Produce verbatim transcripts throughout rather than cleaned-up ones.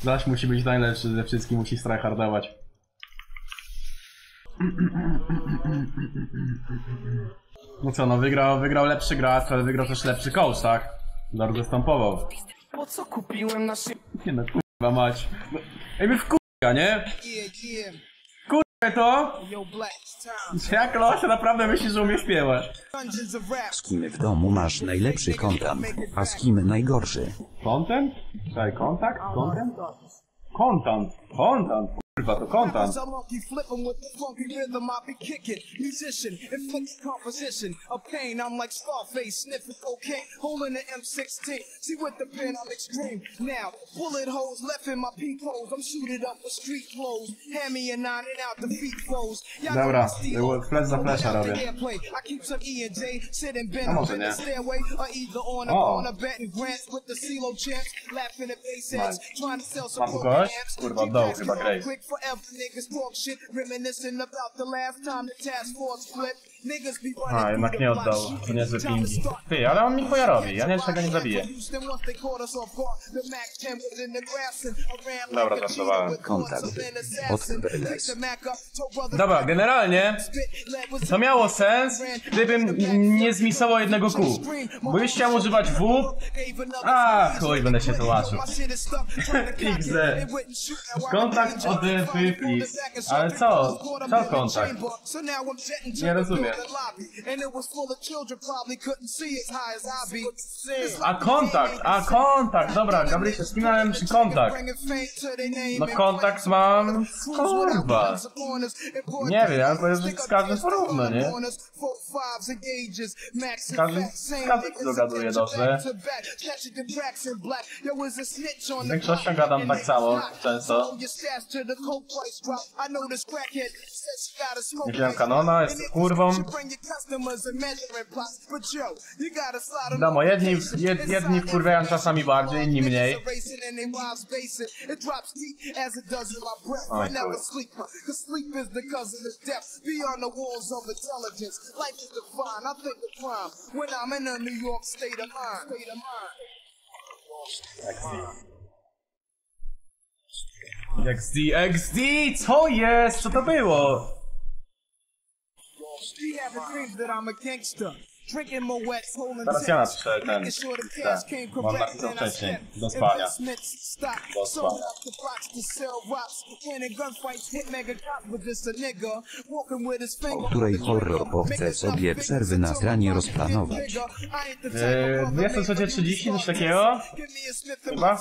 Zaś musi być najlepszy ze wszystkich, musi tryhardować. No co, no wygrał, wygrał lepszy gracz, ale wygrał też lepszy coach, tak? Lord zastępował. Po co kupiłem na szybko? Nie no, kurwa mać. No, ej, my wkurwia, nie? Kurwa to? Jak Losia naprawdę myślisz, że umie śpiewać? Z kim w domu masz najlepszy content, a z kim najgorszy? Content? Czekaj, kontakt? Content? Content, content. Kurwa, to kontent. Dobra, flash za flasha robię. A może nie? O! Mam kogoś? Kurwa, oddał chyba Grace. A, jednak nie oddał. To niezłe pingi. Ty, ale on mi chuja robi. Ja niczego nie zabiję. Dobra, żartowałem. Kontakt. Od Berles. Dobra, generalnie to miało sens, gdybym nie zmisował jednego kół. Bo już chciałem używać W. A, chuj, będę się tłumaczył. X D. Kontakt od please. Ale co? Co kontakt? Nie rozumiem. A kontakt, a kontakt, dobra, Gabrysia, z kim miałem przy kontakt? No kontakt mam z kurwa. Nie wiem, ale powiem, że z każdym porówno, nie? Z każdym, z każdym dogaduję dobrze. Z większością gadam tak samo, często. Nie wziąłem kanona, jestem kurwą. Wiadomo, jedni, jed, jedni wkurwiają czasami bardziej, inni mniej. Oj, X D, X D, co jest? Co to było? Teraz ja napiszę ten, ten, mam napisał wcześniej, do spania. Do spania. O której horror chce sobie przerwy na sranie rozplanować? Yy, dwudziesta trzecia trzydzieści, coś takiego? Chyba?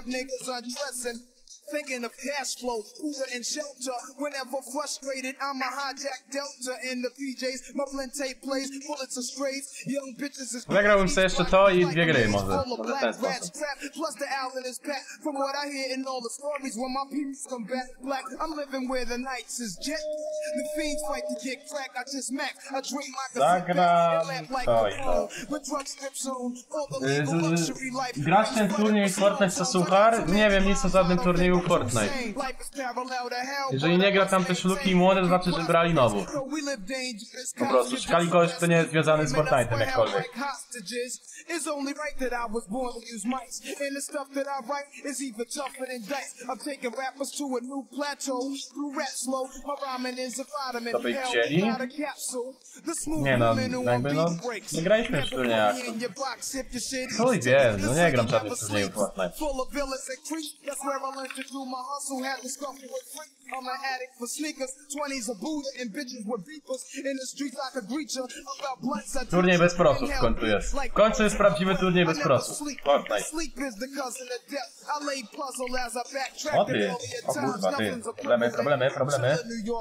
Thinking of cash flow, food and shelter. Whenever frustrated, I'm a hijack Delta in the P Js. My blend tape plays, bullets are strays. Young bitches is zagrałbym sobie jeszcze to i dwie gry może. Może ten sposób. Plus the Allen is back. From what I hear in all the stories, when my people come back black, I'm living where the nights is jet. The fiends fight to get crack. I just max. I drink my Zagram to i to. Grać ten turniej Fortnite co suchar? Nie wiem nic o żadnym turnieju Fortnite. Jeżeli nie gra tam też Luki i młode, to znaczy, że brali nowo. Po prostu szukali kogoś, kto nie jest związany z Fortnite'em jakkolwiek. It's only right that I was born to use mics, and the stuff that I write is even tougher than dice. I'm taking rappers to a new plateau, through rap slow, my rhyming is a vitamin, hell without a capsule. Nie no, jakby no, nie graliśmy w turniejach. Chuj wie, no nie gram żadnych turniejów Fortnite. I'm an addict for sneakers, twenties a Buddha and bitches with beepers. In the streets I could reach her about blunts. Turniej bez prosów w końcu jest. W końcu jest prawdziwy turniej bez prosów. Fortnite. O ty, o kurwa ty. Problemy, problemy, problemy.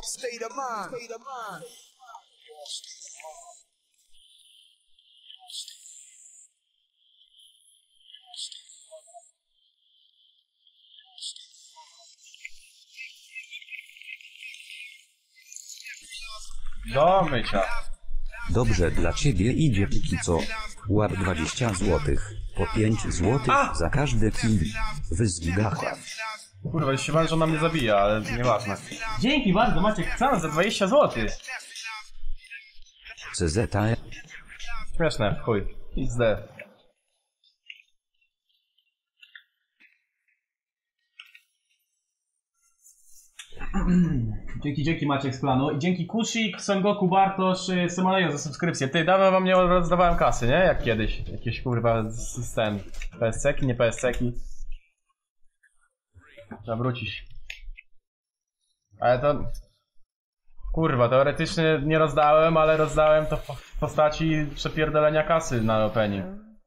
Do mycia. Dobrze dla ciebie idzie póki co. War dwadzieścia złotych. Po pięć złotych A! za każdy kill. Wyzgigacha. Kurwa, już się bałem, że ona mnie zabija, ale nieważne. Dzięki bardzo, Maciek, sam za dwadzieścia złotych. C Z A. Śmieszne, w chuj. X D. Dzięki, dzięki Maciek z planu. I dzięki Kusik, Sengoku, Bartosz, Symalejo za subskrypcję. Ty, dawno wam nie rozdawałem kasy, nie? Jak kiedyś. Jakieś kurwa system. P S C-ki, nie P S C-ki. Zawrócisz. Ale to... Kurwa, teoretycznie nie rozdałem, ale rozdałem to w postaci przepierdolenia kasy na opening.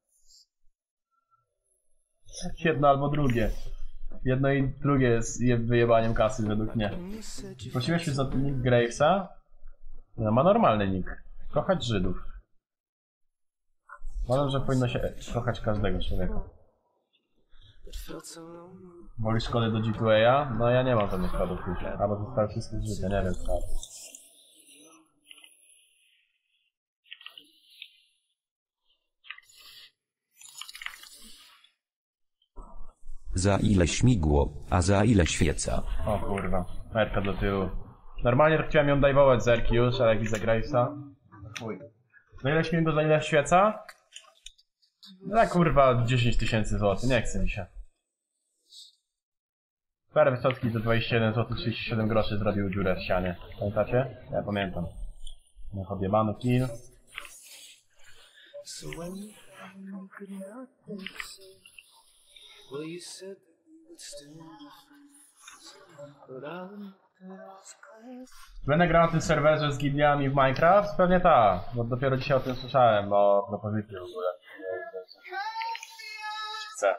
Jedno albo drugie. Jedno i drugie jest wyjebaniem kasy według mnie. Prosiłeś się za nick Gravesa? No, ma normalny nick. Kochać Żydów. Uważam, że powinno się kochać każdego człowieka. Wolisz kody do G dwa A? No ja nie mam żadnych kodów już. Albo zostały wszystkie życie, nie wiem co. Za ile śmigło, a za ile świeca? O kurwa, merka do tyłu. Normalnie to chciałem ją dajwować z Erki już, ale jak widzę Gravesa... Chuj. Za ile śmigło, za ile świeca? Za kurwa dziesięć tysięcy złotych, nie chce mi się. Parę Wysocki za dwadzieścia jeden złotych trzydzieści siedem groszy zrobił dziurę w ścianie. Pamiętacie? Ja pamiętam. No odjebany kill. Będę grał na tym serwerze z gildiami w Minecraft? Pewnie tak, bo dopiero dzisiaj o tym słyszałem, bo propozycję w ogóle. Chcę.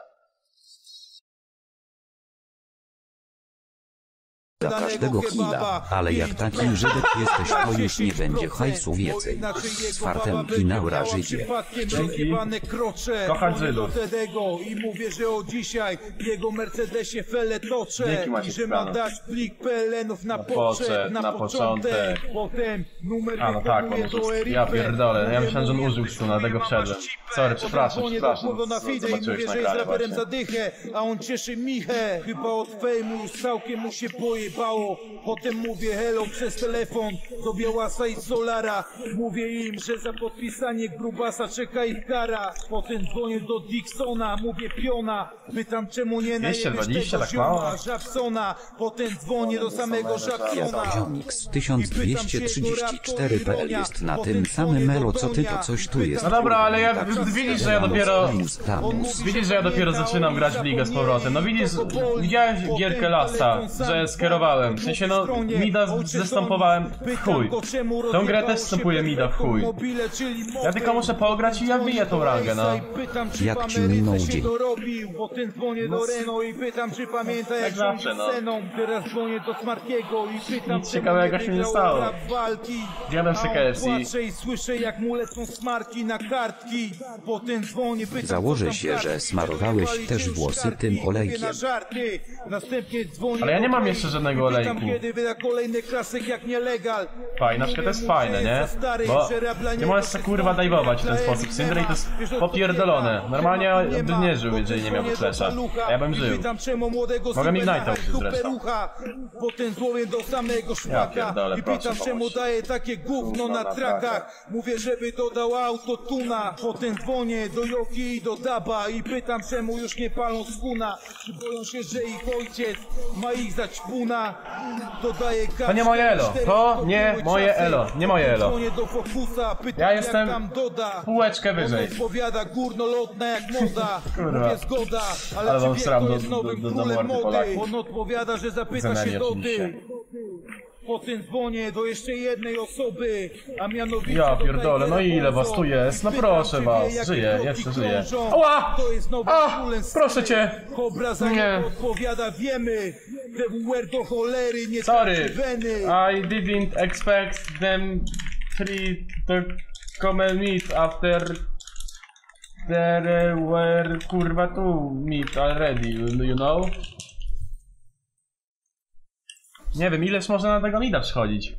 Za każdego killa, ale jak taki Żydek jesteś, to już nie będzie hajsu więcej. Z fartem i naura Żydzie. Dzięki. Kochać Żydów. I mówię, że o dzisiaj w jego Mercedesie fele toczę i że ma dać plik P L N-ów na poczet, na początek. Potem numer A no tak, on do użył. Ja pierdolę, ja myślałem, że on użył stu, na tego wszedłem. Sorry, przepraszam, przepraszam. Zobaczyłeś na ekranie właśnie. Zadychę, a on cieszy michę. Chyba od fejmu już całkiem mu się boję. Potem mówię hello przez telefon do Białasa i Solara. Mówię im, że za podpisanie grubasa czeka ich kara. Potem dzwonię do Dixona, mówię piona. Pytam czemu nie najebiesz tego zioma Żabsona. Potem dzwonię do samego Żabsona. Ziomix tysiąc dwieście trzydzieści cztery P L jest na tym samym elo co ty, to coś tu jest. No dobra, ale ja widzisz, że ja dopiero... Widzisz, że ja dopiero zaczynam grać w ligę z powrotem. No widzisz, widziałeś gierkę Lasta, że skierowałem. W sensie no, mida zestąpowałem w chuj. Tą grę też stąpuję mida w chuj. Ja tylko muszę pograć i ja wbiję tą rangę, no. Jak ci minął dzień? Potem dzwonię do Reno i pytam, czy pamięta jak zawsze, no. Teraz dzwonię do Smarkiego i pytam, nic ciekawego się nie stało. Zjadam się K F C. I słyszę, jak mu lecą smarki na kartki. Potem dzwonię, pytam, założę się, że smarowałeś też włosy tym olejkiem. Ale ja nie mam jeszcze żadnego olejku. Fajne, na przykład to jest fajne, nie? Bo nie możesz się kurwa dajwować w ten sposób. Syndra i to jest popierdolone. Normalnie ja bym nie żył, jeżeli nie miałby flesza. A ja bym żył. Mogę Ignite'a użyć zresztą. Potem dzwonię do samego szpaka i pytam, czemu daje takie gówno na trakach. Mówię, żeby dodał autotuna. Potem dzwonię do Joki i do Daba i pytam, czemu już nie palą skuna. Boją się, że ich ojciec ma ich za ćpuna. To nie moje elo, to nie moje elo, nie moje elo. Ja jestem półeczkę wyżej. Odpowiada górnolotna jak moda. Kurwa, zgoda, ale wam sram do, do, do, do mordy Polaki. On odpowiada, że zapyta się do ty. Potem dzwonię do jeszcze jednej osoby, a mianowicie... Ja pierdolę, no ile was tu jest? No proszę was, żyję, jeszcze żyję. Ała! A! Proszę cię! Nie. odpowiada, wiemy, te do cholery nie sorry, I didn't expect them three to come and meet after there were kurwa two meet already, you know? Nie wiem, ileż można na tego mida przychodzić.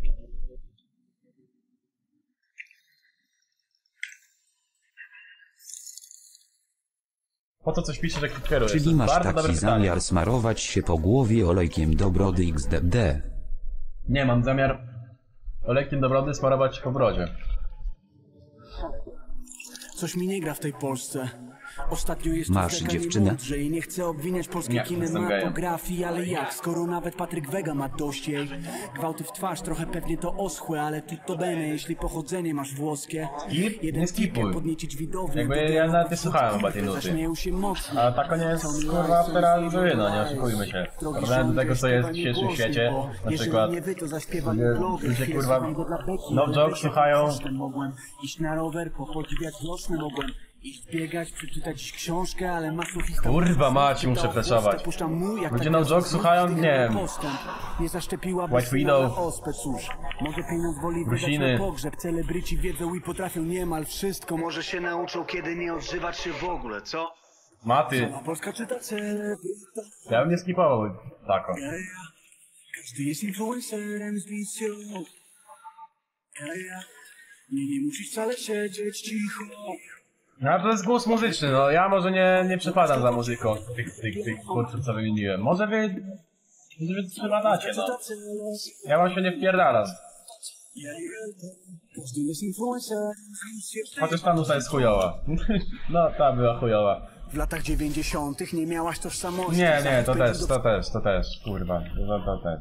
Po co coś pisze, że klikero jest? Czyli masz taki zamiar smarować się po głowie olejkiem do brody X D D? Nie, mam zamiar olejkiem do brody smarować się po brodzie. Coś mi nie gra w tej Polsce. Ostatnio jest Masz dziewczynę? I nie chcę obwiniać polskiej kinematografii, ale jak, skoro nawet Patryk Wega ma dość jej. Gwałty w twarz, trochę pewnie to oschłe, ale tu to bene, jeśli pochodzenie masz włoskie. I nie skipuj. Podniecić widownię. Jakby ja nawet nie słuchałem chyba tej nuty. A taka nie jest kurwa teraz no nie oszukujmy się. Porównając do tego co jest w dzisiejszym świecie, na przykład ludzie kurwa no joke słuchają. Iść na rower, popodziwiać wiosnę mogłem. Iść biegać, przeczytać dziś książkę, ale masochista... Kurwa mać, muszę freszować. Ludzie no joke słuchają, nie wiem. Nie zaszczepiła White Widow. ospę, cóż. Może pieniądz woli wydać na pogrzeb. Celebryci wiedzą i potrafią niemal wszystko. Może się nauczą, kiedy nie odżywać się w ogóle, co? Maty. Polska czyta celebryta. Ja bym nie skipował tako. Każdy jest influencerem z wizją. Nie, nie musisz wcale siedzieć cicho. No to jest głos muzyczny, no ja może nie, nie przepadam za muzyką tych, tych, tych twórców co wymieniłem. może wy... Może wy przepadacie, no. Ja wam się nie wpierdalam. Chociaż ta nuta jest chujowa. No ta była chujowa. W latach dziewięćdziesiątych nie miałaś tożsamości. Nie, nie, to też, to też, to też, kurwa, to, to też.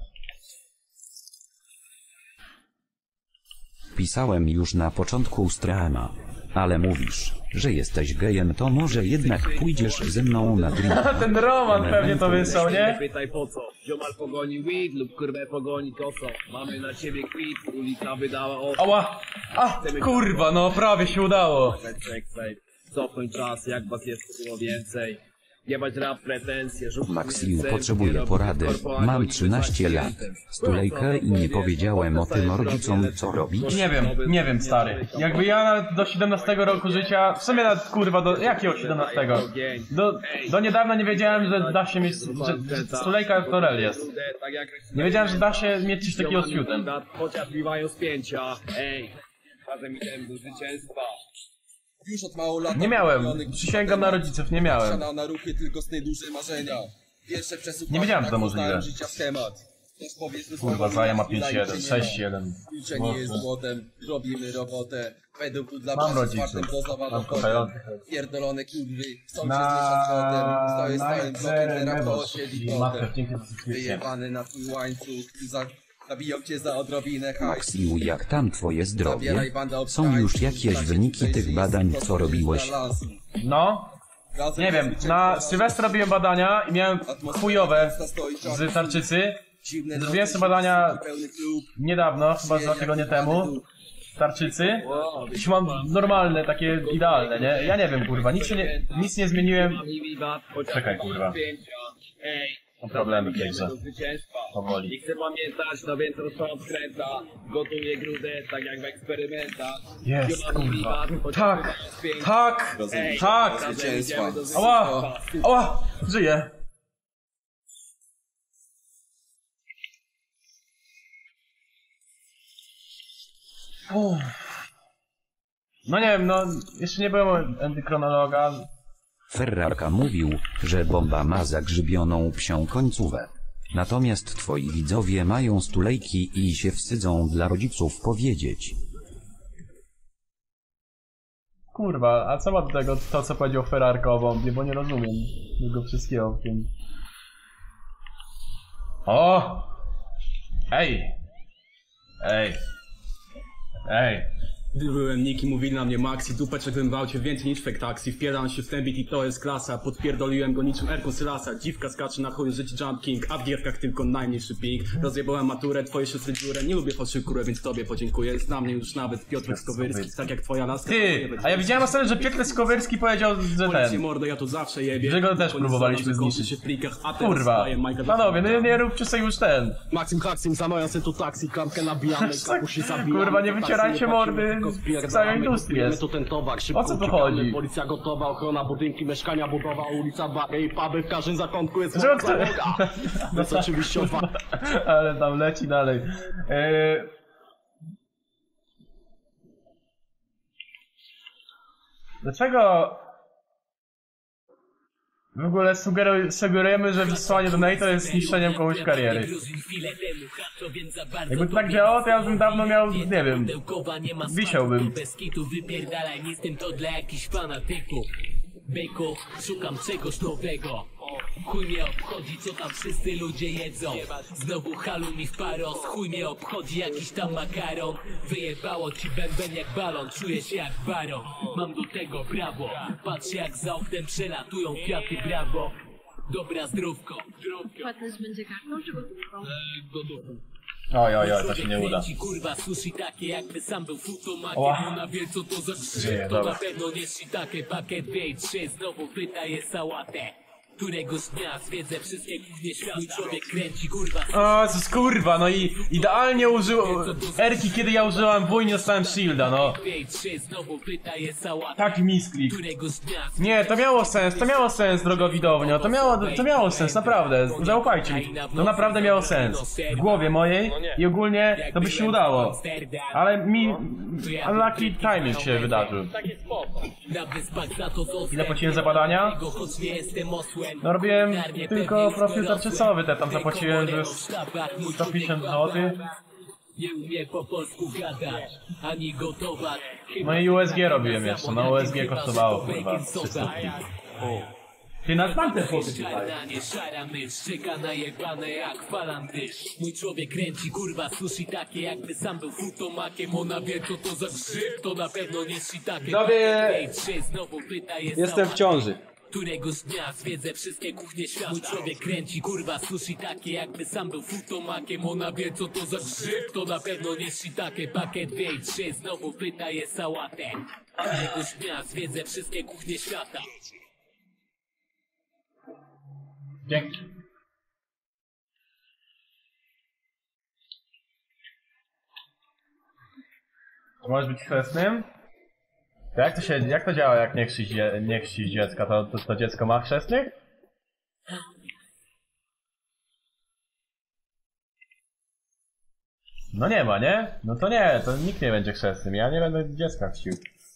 Pisałem już na początku streama, ale mówisz, że jesteś gejem, to może jednak pójdziesz ze mną na drink. Ten Roman pewnie to wysłał, nie? Pytaj po co, ziomal pogoni weed lub kurwę pogoni koso. Mamy na ciebie kwit, ulica wydała o... Ała! A, kurwa, no prawie się udało. Cofnąć czas, jak was jest było więcej. Jebać rap, pretensje, żółty. Maxiu potrzebuje porady. Mam trzynaście lat. Stulejkę i nie powiedziałem o tym rodzicom, co robić. Nie wiem, nie wiem stary. Jakby ja nawet do siedemnastego roku życia, w sumie nawet kurwa do jakiego siedemnastego? Do, do niedawna nie wiedziałem, że da się mieć, że stulejka to rel jest. Nie wiedziałem, że da się mieć coś takiego z fiutem. Chociaż biwają spięcia, ej. Razem idziemy do zwycięstwa. Już od mało lat nie miałem, przysięgam na rodziców, nie miałem. Na ruchy tylko sny duże marzenia. Pierwsze nie wiedziałem, że to możliwe. Życia schemat. Kurwa, Zaja ma pięć jeden, sześć jeden. Milczenie jest złotem, robimy robotę. Według tu dla mam rodziców, mam kochających. Pierdolone kurwy, chcą się zmieszać zgotem. Stoję stałym blokiem, rapo siedzi potem. Wyjebany na twój łańcuch, za... Zabiją cię za odrobinę hajs. Maxiu, jak tam twoje zdrowie? Są już jakieś wyniki tych badań, co robiłeś? No, nie wiem, na Sylwestra robiłem badania i miałem chujowe z tarczycy. Zrobiłem sobie badania niedawno, chyba dwa tygodnie temu. Tarczycy. Już mam normalne, takie idealne, nie? Ja nie wiem, kurwa, nic się nie, nic nie zmieniłem. Czekaj, kurwa. Mam problemy w tejże. Powoli. Nie chcę pamiętać, no więc rozpałam skręta. Gotuję grudę, tak jak w eksperymentach. Jest, kurwa. Tak, tak, tak. Ała, ała, żyję. Uff. No nie wiem, no jeszcze nie byłem endokrynologa. Ferrarka mówił, że bomba ma zagrzybioną psią końcówę. Natomiast twoi widzowie mają stulejki i się wstydzą dla rodziców powiedzieć. Kurwa, a co ma do tego to, co powiedział Ferrarka o bombie, bo nie rozumiem tego wszystkiego w tym. O! Ej! Ej! Ej! Gdy byłem Niki, mówili na mnie Maxi, dupeczek bym bał cię więcej niż fake taxi. Wpierdalam się w stębit i to jest klasa. Podpierdoliłem go niczym Erką Sylasa. Dziwka skacze na chuju życie Jump King, a w gierkach tylko najmniejszy ping. Rozjebałem maturę, twoje siostry dziurę. Nie lubię fałszywych kurę, więc tobie podziękuję. Znam mnie już nawet Piotrek Skowyrski, tak jak twoja laska. Ty! A ja widziałem ostatnio, że Piotrek Skowyrski powiedział, że ten... mordo, ja to zawsze jebie. Że go też próbowaliśmy zniszczyć. Kurwa. Panowie, no nie róbcie sobie już ten. Maxim Haxim, zamawiam sobie tu taksi, klamkę nabijamy, kurwa, nie wycierajcie mordy w całej industrii jest. O co tu chodzi? Policja gotowa, ochrona budynki, mieszkania budowa, ulica Bagę i puby w każdym zakątku jest Że kto... To jest oczywiście odwa... Ale tam leci dalej. Eee... Dlaczego w ogóle sugeruj, sugerujemy, że wysłanie donate'a jest niszczeniem komuś kariery? Jakby to tak działało, to ja bym dawno miał, nie wiem, wisiałbym. Beko, szukam czegoś nowego. Chuj mnie obchodzi, co tam wszyscy ludzie jedzą. Znowu halu mi w paros. Chuj mnie obchodzi jakiś tam makaron. Wyjebało ci bęben jak balon. Czuję się jak baron. Mam do tego brawo. Patrz jak za oknem przelatują kwiaty brawo. Dobra, zdrówko. Płatność będzie kartą czy gotówką? Eee, gotówką. Oj, oj, oj, to się nie uda. Kurwa, sushi takie jakby sam był futomakiem. Ła. Ona wie co to za krzyk. Nie, To dobra. na pewno nie shiitake. Pakiet dwie i trzy znowu wydaje sałatę. Któregoś dnia zwiedzę wszystkie kuchnie świata. Mój człowiek kręci kurwa. O, co kurwa, no i idealnie użył Erki, kiedy ja użyłam W i nie dostałem shielda, no. dwie i trzy znowu wydaje sałatę. Taki misklik. Któregoś dnia Nie, to miało sens, to miało sens, drogo widownio, to miało, to miało sens, naprawdę, zaufajcie mi. To naprawdę miało sens. W głowie mojej i ogólnie to by się udało. Ale mi unlucky timing się wydarzył. na wyspach za to zostać. Ile płaciłem za badania? Choć nie jestem osłem. No robiłem tylko profil tarczycowy, te tam zapłaciłem, że jest sto pięćdziesiąt złotych. Nie umie po polsku gadać, ani gotować. No i U S G robiłem jeszcze, no U S G kosztowało kurwa trzysta. Ty na znam te foty tutaj. Czarna, nie szara mysz, czeka najebane jak falandysz. Mój człowiek kręci kurwa sushi takie jakby sam był futomakiem. Ona wie co to za grzyb, to na pewno nie shiitake. Widzowie, Znowu pytaje jestem w ciąży. Któregoś dnia zwiedzę wszystkie kuchnie świata. Mój człowiek kręci kurwa sushi takie jakby sam był futomakiem. Ona wie co to za grzyb, to na pewno nie shiitake. Pakiet dwie i trzy znowu wydaje sałatę. Któregoś dnia zwiedzę wszystkie kuchnie świata. Dzięki. Możesz być chrzestnym? To jak to się, jak to działa, jak nie chrzcisz, dzie- nie chrzcisz dziecka? To, to, to dziecko ma chrzestnych? No nie ma, nie? No to nie, to nikt nie będzie chrzestnym. Ja nie będę dziecka chrzcił.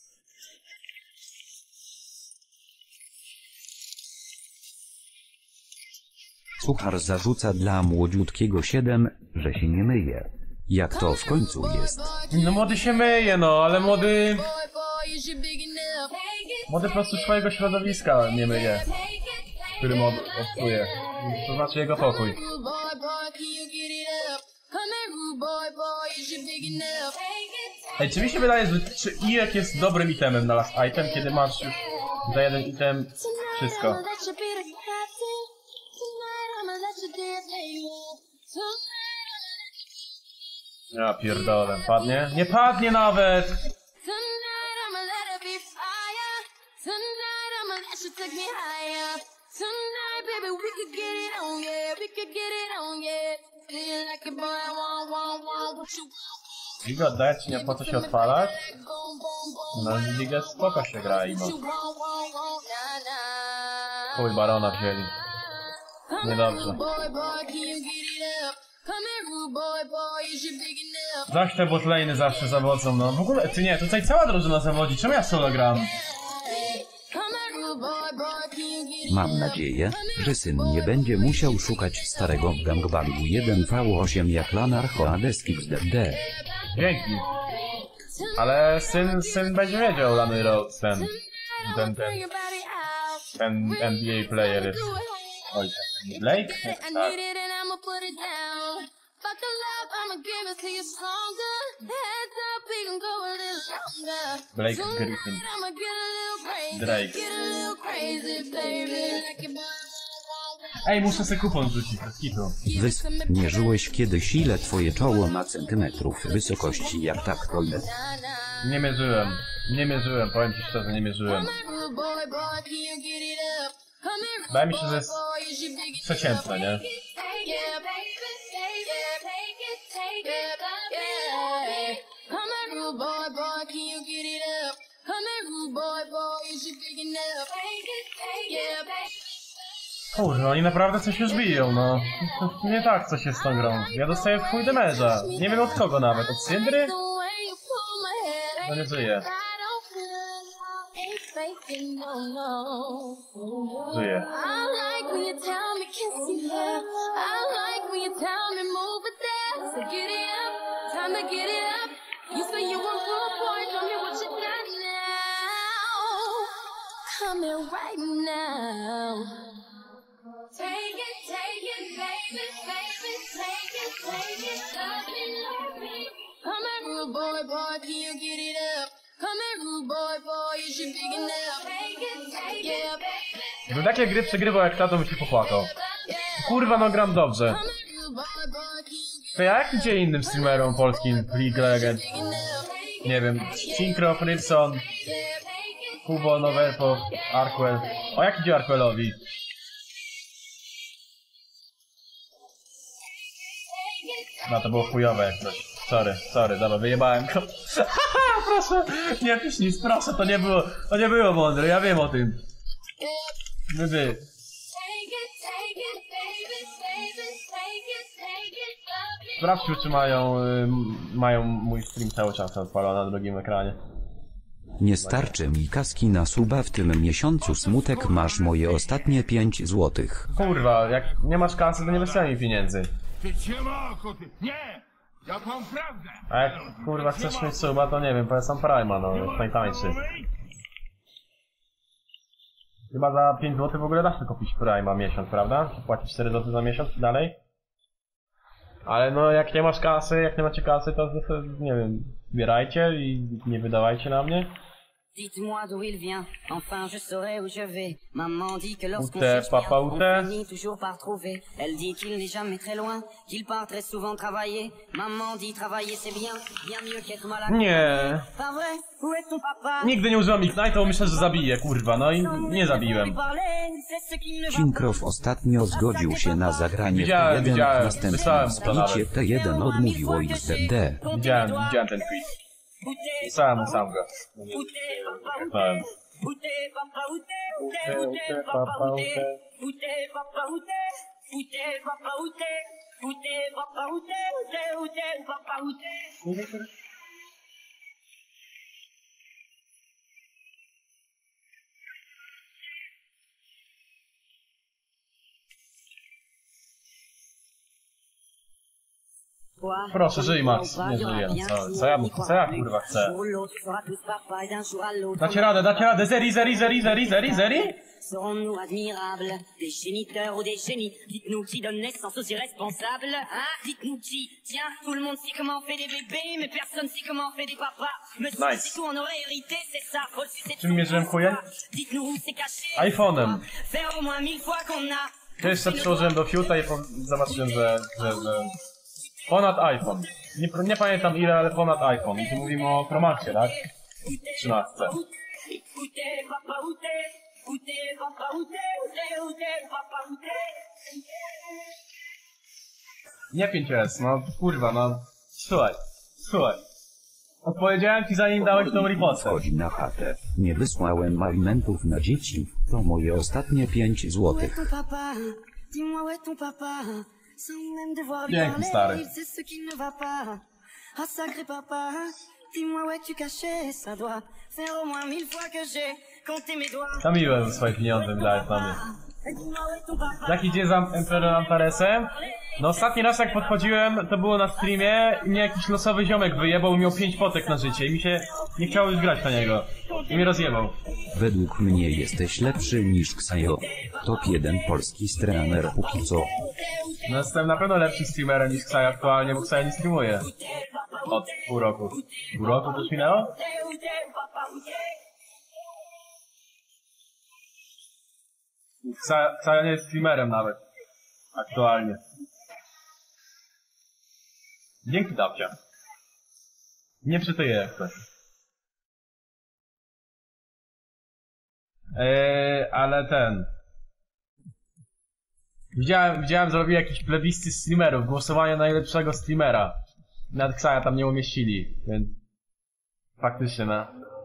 Suchar zarzuca dla młodziutkiego siedem, że się nie myje. Jak to w końcu jest? No młody się myje, no, ale młody... Młody po prostu swojego środowiska nie myje, w którym od, odczuje. To znaczy jego pokój. Ej, czy mi się wydaje, że czy Irek jest dobrym itemem na last item, kiedy masz już za jeden item wszystko? Ja pierdolę, padnie? Nie padnie nawet! Liga dać, nie po co się odpalać? No Liga spoko się gra i no. Chuj barona wzięli. Niedobrze. Zaś te botlane zawsze zawodzą, no w ogóle, ty nie, tutaj cała drużyna zawodzi, czemu ja solo gram? Mam nadzieję, że syn nie będzie musiał szukać starego gangbangu jeden V osiem jak Lanarcho Adeskix D D. Dzięki. Ale syn, syn będzie wiedział, Lany Rhodes, ten, ten, ten, ten N B A player jest. Oj, Blake? Tak. Blake Griffin. Drake. Ej, muszę sobie kupon rzucić, bez kitu. Wysp, mierzyłeś kiedyś ile twoje czoło ma centymetrów wysokości jak tak toilet? Nie mierzyłem. Nie mierzyłem, powiem ci szczerze, nie mierzyłem. Wydaje mi się, że jest przeciętne, nie? Kurwa, oni naprawdę coś już biją, no. Nie tak coś jest z tą grą. Ja dostaję w chuj damage'a. Nie wiem od kogo nawet. Od Syndry? No nie żyje. Żyje. coming right now. Take it, take it, baby, baby, take it, take it, love me, love me. Come here, rude boy, boy, can you get it up? Come here, rude boy, boy, you should big enough. Take it, take it, baby. Gdybym takie gry przegrywał jak ta, to bym się popłakał. Kurwa, no gram dobrze. To jak idzie innym streamerom polskim League Legends? Nie wiem, Synchro, Frybson, Kubo, Noverpo, Arkwell. O, jak idzie Arkwellowi? No to było chujowe jak coś. Sorry, sorry, dobra, wyjebałem go. Proszę, nie pisz nic, proszę, to nie było, to nie było mądre, ja wiem o tym. Wy. Sprawdźmy, czy mają, y, mają mój stream cały czas odpalony na drugim ekranie. Nie starczy mi kaski na suba w tym miesiącu, smutek, masz moje ostatnie pięć złotych. Kurwa, jak nie masz kasy, to nie wysyłaj mi pieniędzy. Nie! Ja mam prawdę! A jak kurwa chcesz mieć suba, to nie wiem, polecam Prima, no, jest najtańszy. Chyba za pięć złotych w ogóle da się kupić Prima miesiąc, prawda? Czy płacisz cztery złote za miesiąc i dalej? Ale no jak nie masz kasy, jak nie macie kasy, to nie wiem, zbierajcie i nie wydawajcie na mnie. Dites-moi d'où il vient, enfin je saurai où je vais. Maman dit que lorsqu'on Ute, cherche bien, papa, on ute. finit toujours par trouver. Elle dit qu'il n'est jamais très loin, qu'il part très souvent travailler. Maman dit travailler c'est bien, bien mieux qu'être malade. Nie. Pas vrai? Où est ton papa? Nigdy nie używam Ignite, to myślę, że zabiję, kurwa, no i nie zabiłem. Cinkrow ostatnio zgodził się na zagranie Widziałem, T jeden, widziałem, w następnym wysłałem to splicie nawet. T jeden odmówił o X D. Widziałem, widziałem ten tweet. Sam, sam go. Wysłałem. Proszę, żyj Max, nie żyję. Co, co ja, co ja kurwa chcę? Dacie radę, dacie radę, zeri, zeri, zeri, zeri, zeri, zeri? Serons-nous admirables, des géniteurs ou des génies? Dites-nous qui donne naissance aux irresponsables, hein? Dites-nous qui? Tiens, tout le monde sait comment on fait des bébés, mais personne sait comment on fait des papas. Monsieur, Nice. si tout on aurait hérité, c'est ça, faut le sucer. Czym mierzyłem chujem? Dites-nous où c'est caché. iPhone'em. Faire au moins mille fois qu'on a. To jeszcze przyłożyłem do fiuta i zobaczyłem, że, że, że... Ponad iPhone. Nie, nie pamiętam ile, ale ponad iPhone. I tu mówimy o Pro Maxie, tak? trzynastce. Nie pięć S, no kurwa, no. Słuchaj, słuchaj. Odpowiedziałem ci zanim dałeś tą ripostę. Wchodzi na chatę. Nie wysłałem alimentów na dzieci. To moje ostatnie pięć złotych. Dzięki, stary. To miłe swoje pieniądze wydałeś na mnie. Jak idzie za Emperor Antaresem? No ostatni raz jak podchodziłem, to było na streamie i mnie jakiś losowy ziomek wyjebał i miał pięć potek na życie i mi się nie chciało już grać na niego. I mnie rozjebał. Według mnie jesteś lepszy niż Ksajo. Top jeden polski streamer póki co. No jestem na pewno lepszym streamerem niż Ksaj aktualnie, bo Ksaj nie streamuje. Od pół roku. Pół roku to już minęło? Ksaj nie jest streamerem nawet. Aktualnie. Dzięki, Dapcia. Nie przytyję jak coś. Eee, ale ten... Widziałem, widziałem, zrobili jakiś plebiscyt streamerów, głosowanie na najlepszego streamera. Nawet Ksaja tam nie umieścili, więc... Faktycznie, no.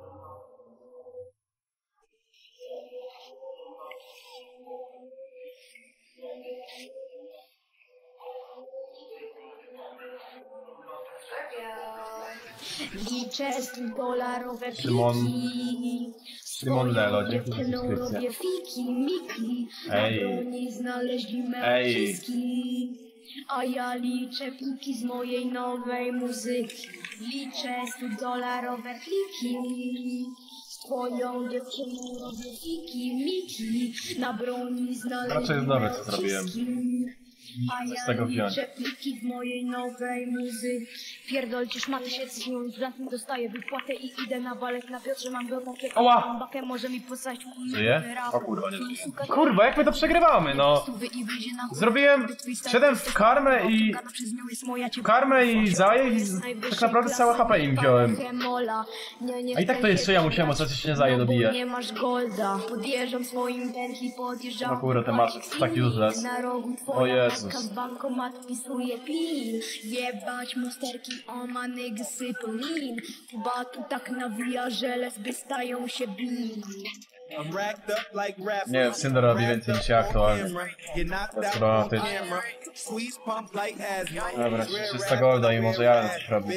Liczę dolarowe Szymon... pliki. Szymon Lelo, dzięki za subskrypcję. Robię fiki, miki. Ej. Na broni znaleźli Ej. męczyski. A ja liczę pliki z mojej nowej muzyki. Liczę stu dolarowe pliki. Swoją dziewczyną robię fiki, miki, na broni znaleźć. Raczej jest dobre, co zrobiłem. A ja z tego wziąć. pliki w mojej nowej muzy. Pierdolcie szmaty się z nią, zatem dostaję wypłatę i idę na balet na Piotrze, mam go takie Ała! bakę, może mi posłać. Żyje? O kurwa, nie. Kurwa, jak my to przegrywamy, no! Zrobiłem, szedłem w karmę i... w karmę i zaję i tak naprawdę całe H P im wziąłem. A i tak to jeszcze ja musiałem ostatecznie zaję dobijać. Nie masz golda, podjeżdżam swoim Bentley, podjeżdżam. No kurwa, ten masz taki useless. O Jezus. Bankomat pisuje pin. Jebać monsterki, o ma niggsy polin. Kuba tu tak nawija, że lesby stają się blin. Nie wiem, Syndra robi więcej niż ja aktualnie. To problematyczne. Dobra, trzysta golda i może ja coś robię.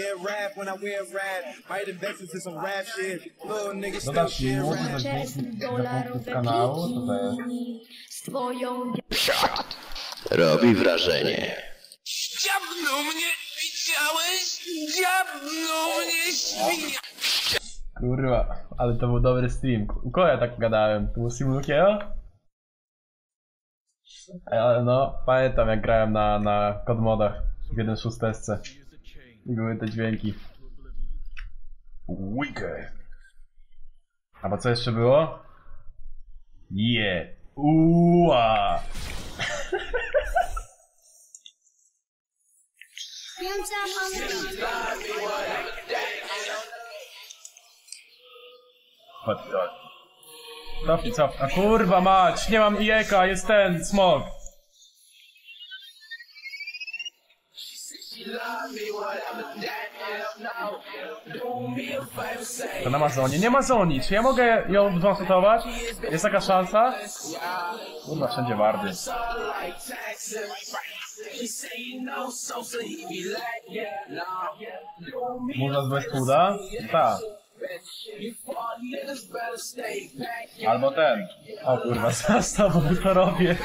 Dodać mi młody za punktów kanału, to to jest... Robi wrażenie. Dziabnął mnie, widziałeś? Dziabnął mnie, świnia! Kurwa, ale to był dobry stream. U kogo ja tak gadałem? To był stream Lukiego? Ale no, pamiętam jak grałem na, na kodmodach w jeden szóstce. I były te dźwięki. Wicked. A bo co jeszcze było? Yeah. Uła. Chodź, chodź. Cofnij, cofnij. A kurwa mać, nie mam ieka, jest ten, smog. To na Amazonie, nie Amazonii, czy ja mogę ją zwansotować? Jest taka szansa? Kurwa, wszędzie wardy. Można z Westwooda? Tak. Albo ten. O kurwa, z tobą to robię.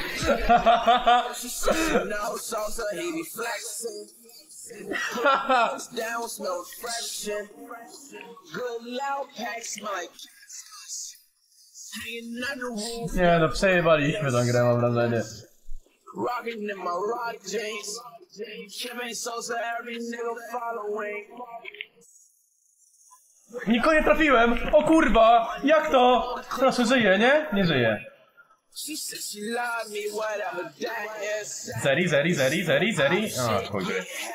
Nie no, przejebaliśmy tą grę, mam wrażenie. Nikogo nie trafiłem! O kurwa! Jak to? Proszę, żyje, nie? Nie żyje. Zeri, zeri, zeri, zeri, zeri. O, chuj.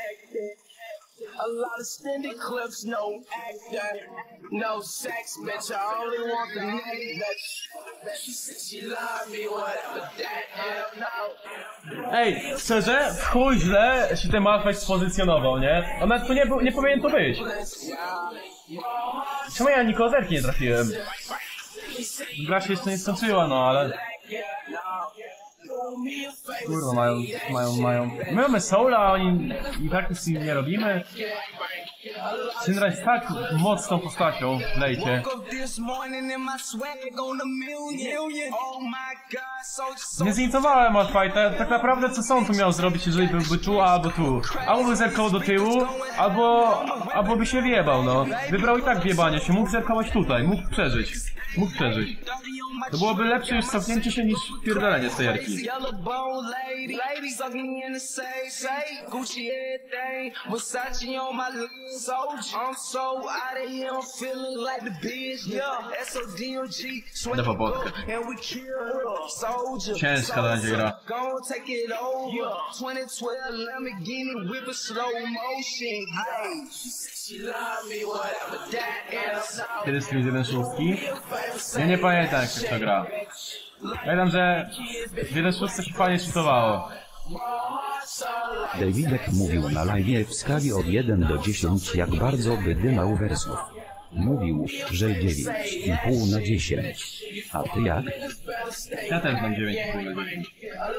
A lot of extended clips, no actor, no sex, bitch. I only want the name that she said she loved me, whatever that hell no. Ej, szczerze, w chuj źle się ten Malphite spozycjonował, nie? On nawet tu nie, nie powinien tu być. Czemu ja nikogo zerki nie trafiłem? Gra się jeszcze nie skończyła, no ale... Kurwa, mają, mają, mają... My mamy Soula, a oni i tak nic nie robimy. Syndra jest tak mocną postacią w lejcie. Nie zinicjowałem Malphite'a, tak naprawdę co on tu miał zrobić, jeżeli byłby tu, albo tu. Albo by zerkał do tyłu, albo... albo by się wjebał, no. Wybrał i tak wjebanie się, mógł zerkować tutaj, mógł przeżyć. Mógł przeżyć. To byłoby lepsze już cofnięcie się niż pierdolenie z tej jarki. Idę po podkę. Ciężka to będzie gra. Kiedy stream jeden szóstki? Ja nie pamiętam jak się to gra. Pamiętam, że w jeden szóstce się fajnie czytowało. Davidek mówił na live w skali od jeden do dziesięciu jak bardzo by dymał wersów. Mówił, że dziewięć i pół na dziesięć. A ty jak? Ja też mam dziewięć i pół na dziesięć.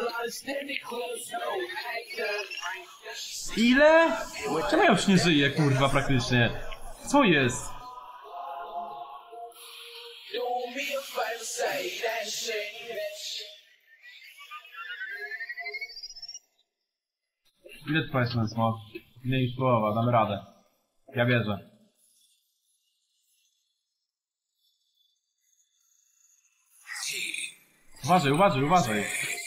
Ile? Czemu ja już nie żyję, kurwa, praktycznie? Co jest? Ile trwa jest ten smok? Mniej niż połowa, damy radę. Ja wierzę. Uważaj, uważaj, uważaj.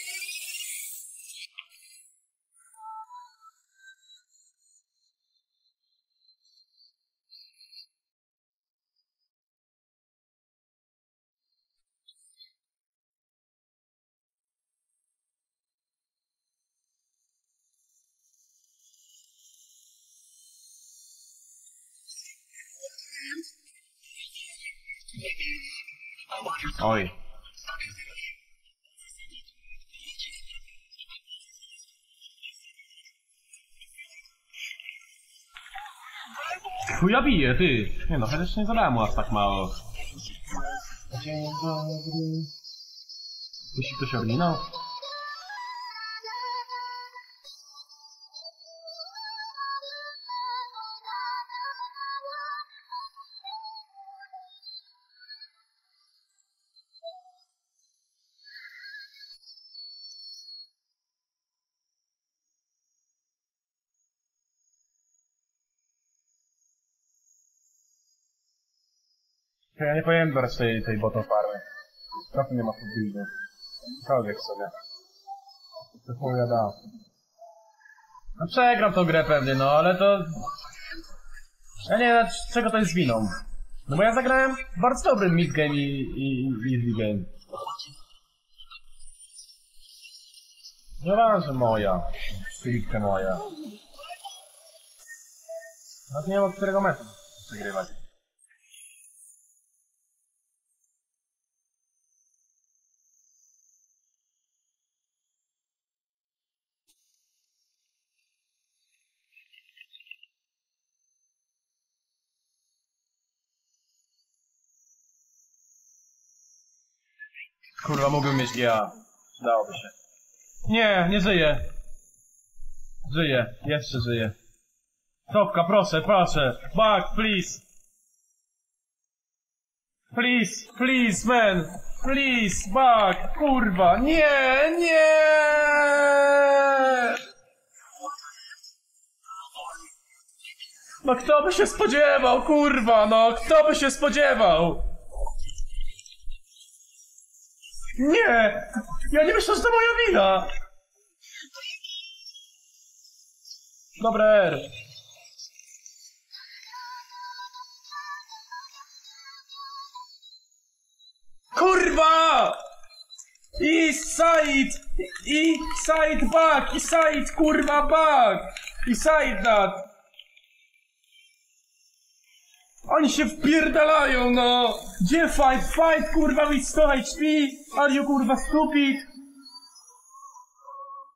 Oj. Chuja bije, ty. Nie no, chociaż nie zadałem mu aż tak mało. Dzień dobry. Jeśli ktoś oryginał? Ja nie powinien brać tej, tej bottom farmy. Trochę nie ma podbuildu. Cokolwiek sobie. To chuja da. No przegram tą grę pewnie, no ale to... Ja nie wiem, czego to jest winą. No bo ja zagrałem bardzo dobry midgame i, i, i easy game. Nieważne moja. Stricte moja. Nawet nie wiem od którego meczu przegrywać. Kurwa, mógłbym mieć G A. Dałoby się. Nie, nie żyje. Żyje, jeszcze żyje. Cofka, proszę, proszę. Back, please. Please, please, man. Please, back. Kurwa, nie, nie. No kto by się spodziewał, kurwa, no kto by się spodziewał? Nie! Ja nie myślę, że to moja wina! Dobra, R. Kurwa! East side! East side back! East side kurwa back! East side that! Oni się wpierdalają, no! Gdzie fight? Fight, kurwa, with sto H P! Are you, kurwa, stupid?